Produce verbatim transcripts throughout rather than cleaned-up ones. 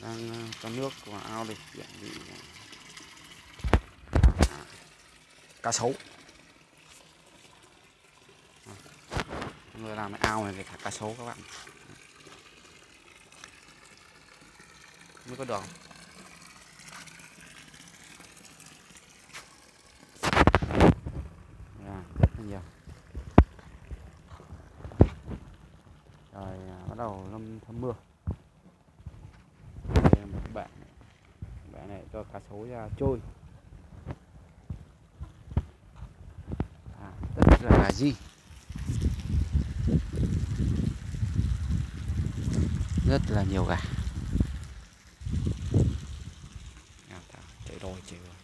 đang có nước của ao để chuẩn bị cá sấu. Người làm cái ao này để thả cá sấu các bạn, mới có được. À, rất là nhiều. Rồi à, bắt đầu lâm thấm mưa. Đây là một cái bể, bể này cho cá sấu ra trôi. À, rất là gà di, rất là nhiều gà. Chạy rồi chạy rồi.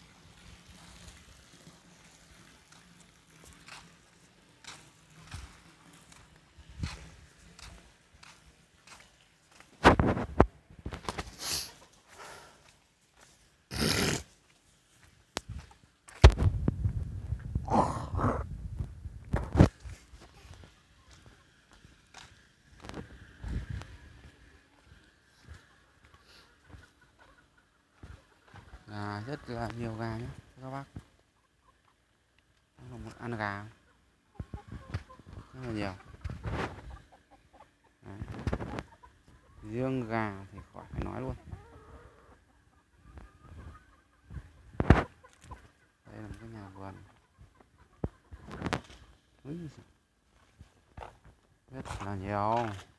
À, rất là nhiều gà nhé các bác. Một ăn gà rất là nhiều. Đấy. Riêng gà thì khỏi phải nói luôn. Đây là một cái nhà vườn rất là nhiều.